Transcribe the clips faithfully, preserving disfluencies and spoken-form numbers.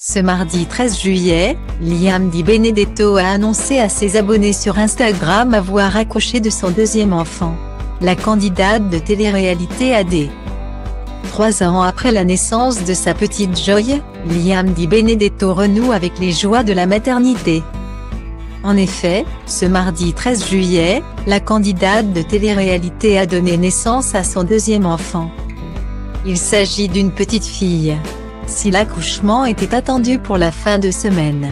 Ce mardi treize juillet, Liam Di Benedetto a annoncé à ses abonnés sur Instagram avoir accouché de son deuxième enfant. La candidate de télé-réalité A D. Trois ans après la naissance de sa petite Joy, Liam Di Benedetto renoue avec les joies de la maternité. En effet, ce mardi treize juillet, la candidate de télé-réalité a donné naissance à son deuxième enfant. Il s'agit d'une petite fille. Si l'accouchement était attendu pour la fin de semaine,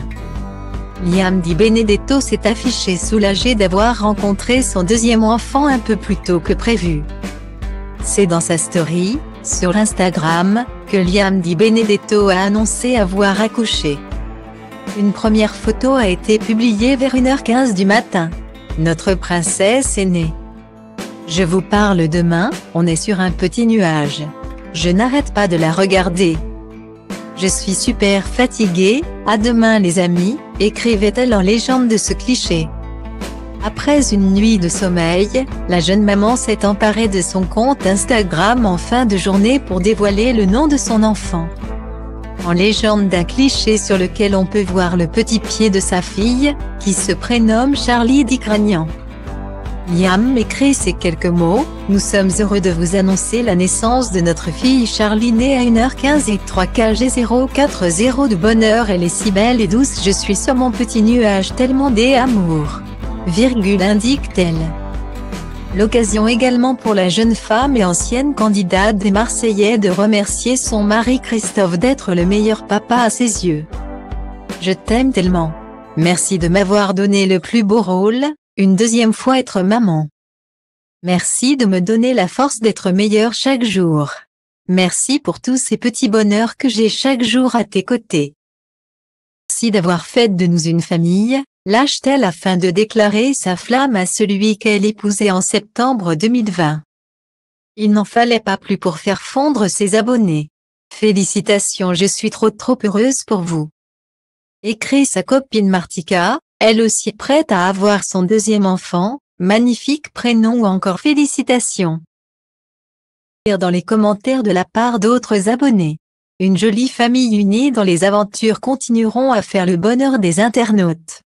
Liam Di Benedetto s'est affiché soulagé d'avoir rencontré son deuxième enfant un peu plus tôt que prévu. C'est dans sa story, sur Instagram, que Liam Di Benedetto a annoncé avoir accouché. Une première photo a été publiée vers une heure quinze du matin. Notre princesse est née. Je vous parle demain, on est sur un petit nuage. Je n'arrête pas de la regarder. Je suis super fatiguée, à demain les amis, écrivait-elle en légende de ce cliché. Après une nuit de sommeil, la jeune maman s'est emparée de son compte Instagram en fin de journée pour dévoiler le nom de son enfant. En légende d'un cliché sur lequel on peut voir le petit pied de sa fille, qui se prénomme Charlie Dicragnan. Liam écrit ces quelques mots: « Nous sommes heureux de vous annoncer la naissance de notre fille Charlie née à une heure quinze et trois K G zéro quatre zéro de bonheur, elle est si belle et douce, je suis sur mon petit nuage tellement d'amour. » Virgule indique-t-elle. L'occasion également pour la jeune femme et ancienne candidate des Marseillais de remercier son mari Christophe d'être le meilleur papa à ses yeux. « Je t'aime tellement. Merci de m'avoir donné le plus beau rôle, une deuxième fois être maman. Merci de me donner la force d'être meilleure chaque jour. Merci pour tous ces petits bonheurs que j'ai chaque jour à tes côtés. Merci d'avoir fait de nous une famille », lâche-t-elle afin de déclarer sa flamme à celui qu'elle épousait en septembre deux mille vingt. Il n'en fallait pas plus pour faire fondre ses abonnés. Félicitations, je suis trop trop heureuse pour vous. Écrit sa copine Martika, elle aussi prête à avoir son deuxième enfant, magnifique prénom ou encore félicitations. Dans les commentaires de la part d'autres abonnés. Une jolie famille unie dont les aventures continueront à faire le bonheur des internautes.